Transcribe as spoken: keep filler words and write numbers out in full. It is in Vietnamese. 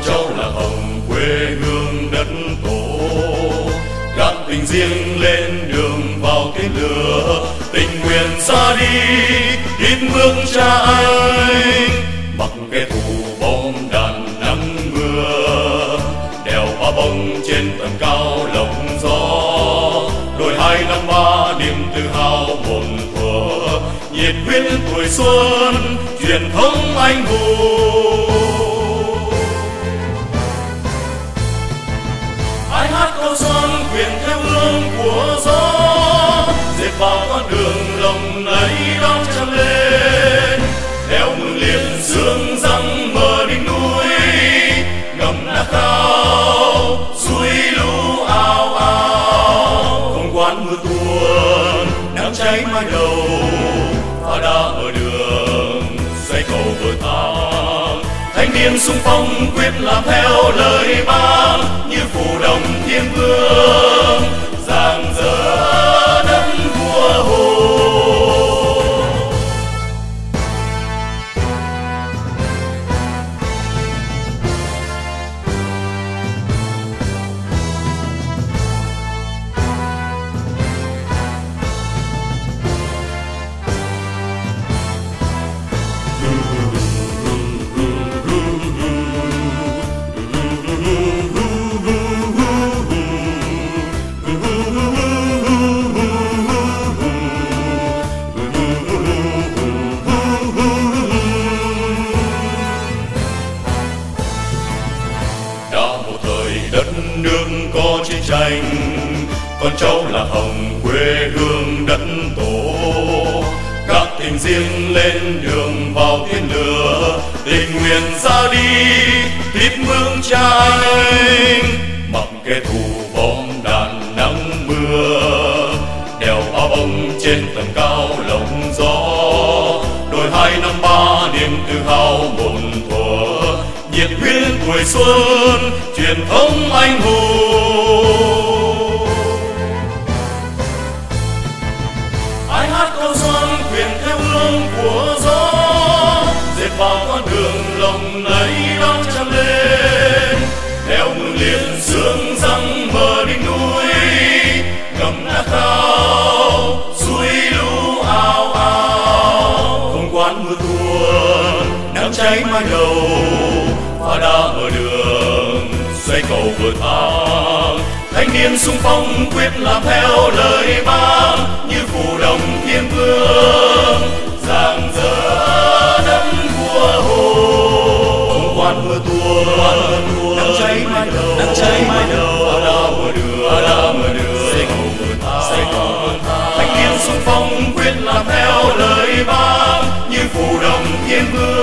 Châu là hồng quê hương đất tổ, gác tình riêng lên đường vào tiếng lửa, tình nguyện ra đi tiếp bước cha anh. Mặc kẻ thù bom đạn nắng mưa, đèo ba bông trên tầng cao lộng gió, đồi hai năm ba niềm tự hào một thuở, nhiệt huyết tuổi xuân truyền thống anh hùng. Ai hát câu xuân quyện theo hương của gió, dệt vào con đường lộng lẫy đón trăng lên, đèo mừng liền sương răng mờ đỉnh núi, ngầm đã cao suối lũ ào ào, không quán mưa tuôn nắng cháy mái đầu, phá đá ở đường xây cầu vượt thang. Thanh niên xung phong quyết làm theo lời bác, như phù đồng thiên vương rạng rỡ đất vua Hồ. Đất nước có chiến tranh, con Châu là hồng quê hương đất tổ, các tình riêng lên đường vào thiên lửa, tình nguyện ra đi tiếp bước cha anh. Mặc kẻ thù bom đạn nắng mưa, đèo ba bông trên tầng cao lộng gió, đồi hai năm ba niềm tự hào một thuở, nhiệt huyết tuổi xuân truyền thống anh hùng. Ai hát câu xuân quyện theo hương của gió, dệt vào con đường lộng lẫy đón trăng lên, đèo mừng liền sương răng mờ đỉnh núi, ngầm đã cao suối lũ ào ào, không quán mưa tuôn nắng cháy mái đầu, phá đá ở đường xây cầu vượt thang. Thanh niên xung phong quyết làm theo lời bác, như phù đồng thiên vương rạng rỡ đất vua Hồ. Không quan mưa tuôn nắng cháy mái đầu, nắng cháy mái đầu, phá đá ở đường, phá đá ở đường xây cầu vượt thang, xây cầu vượt thang. Thanh niên xung phong quyết làm theo lời bác, như phù đồng thiên vương